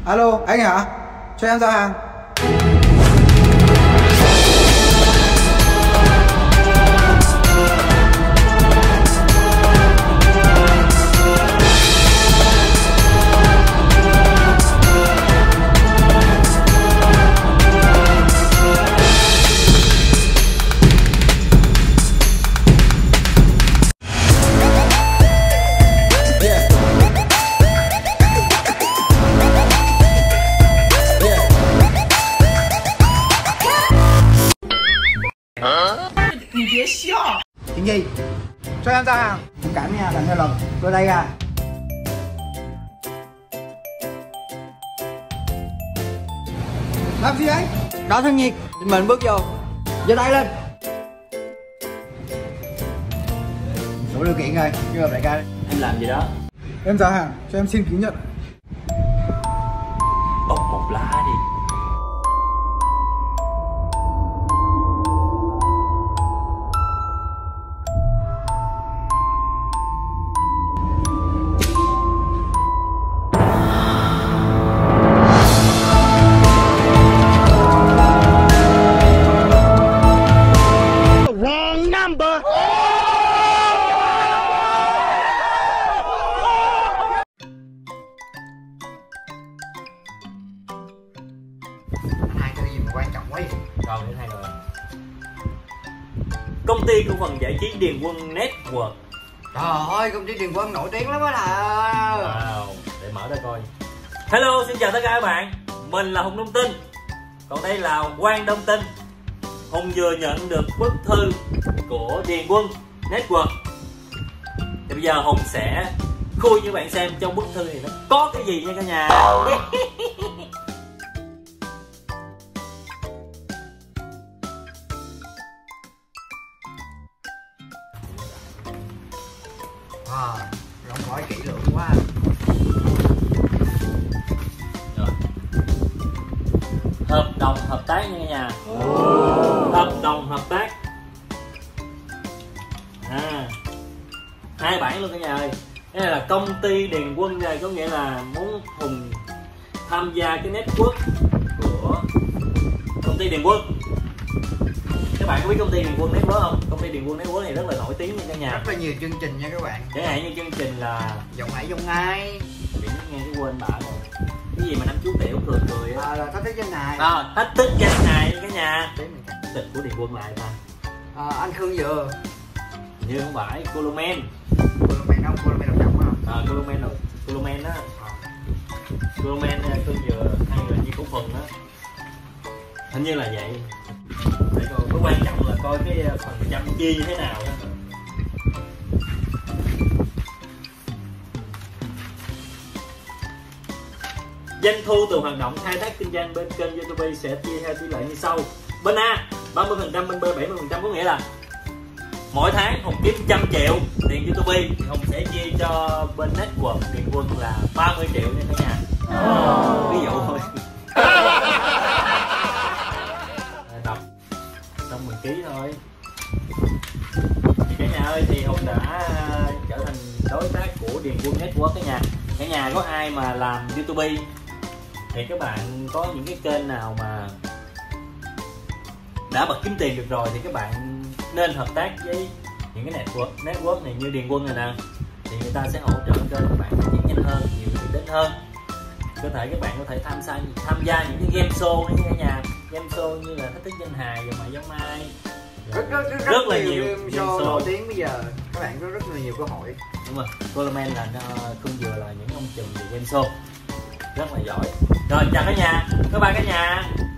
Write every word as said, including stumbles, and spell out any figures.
Alo, anh hả? Cho em giao hàng. Chuyện gì? Cho em giao hàng. Thông cảm nha, làm theo lần. Tôi đây à. Làm gì đấy? Đó thân nhiệt. Mình bước vô. Giơ tay lên. Đủ điều kiện rồi. Chưa gặp đại ca. Em làm gì đó? Em giao hàng. Cho em xin ký nhận. Bóc một lá đi. Hai cái gì mà quan trọng quá vậy? Rồi đến hai rồi. Công ty cổ phần giải trí Điền Quân Network. Trời ơi, công ty Điền Quân nổi tiếng lắm á là. Wow, để mở ra coi. Hello, xin chào tất cả các bạn. Mình là Hùng Đông Tin. Còn đây là Quang Đông Tin. Hùng vừa nhận được bức thư của Điền Quân Network. Thì bây giờ Hùng sẽ khui cho bạn xem trong bức thư này nó có cái gì nha cả nhà. À, đóng gói kỹ lưỡng quá. Rồi. Hợp đồng hợp tác nha cả nhà. Oh. Hợp đồng hợp tác. À, hai bản luôn cả nhà ơi. Cái này là công ty Điền Quân này, có nghĩa là muốn Hùng tham gia cái network của công ty Điền Quân. Các bạn có biết công ty Điền Quân Network không? Công ty Điền Quân Network này rất là nổi tiếng nha cả nhà. Rất là nhiều chương trình nha các bạn. Chẳng hạn như chương trình là Giọng Hải Giọng Ai. Bị nghe cái quên bả rồi. Cái gì mà năm chú Tiểu cười cười á. À, là thách thức danh hài. À, thách thức danh hài nha cả nhà. Tịch của Điền Quân lại ta. À, anh Khương Dừa. Như không phải, Colomen. Colomen không? Colomen độc trọng không? À, Colomen rồi. Colomen á. Colomen Khương Dừa hai người như cổ phần đó. Hình như là vậy. Để coi, cái quan trọng là coi cái phần trăm chia như thế nào đó. Doanh thu từ hoạt động khai thác kinh doanh bên kênh YouTube sẽ chia theo tỷ lệ như sau. Bên A ba mươi phần trăm, bên B bảy mươi phần trăm, có nghĩa là mỗi tháng Hùng kiếm một trăm triệu tiền YouTube thì Hùng sẽ chia cho bên network Điền Quân là ba mươi triệu nha cả nhà. Oh. Ví dụ thôi. Đọc xong mình ký thôi. Thì cả nhà ơi, thì Hùng đã trở thành đối tác của Điền Quân Network cả nhà. Cả nhà có ai mà làm YouTube thì các bạn có những cái kênh nào mà đã bật kiếm tiền được rồi thì các bạn nên hợp tác với những cái network network này như Điền Quân này nè, thì người ta sẽ hỗ trợ cho các bạn phát triển nhanh hơn, nhiều người đến hơn. Có thể các bạn có thể tham gia tham gia những cái game show này cả nhà, game show như là thách thức danh hài và mày giống ai, rất rất rất, rất, rất là nhiều, nhiều game show nổi tiếng bây giờ. Các bạn có rất là nhiều cơ hội. Đúng rồi, Colomen là Khương Dừa là những ông chùm về game show rất là giỏi. Rồi chào cả nhà, bye bye cả nhà.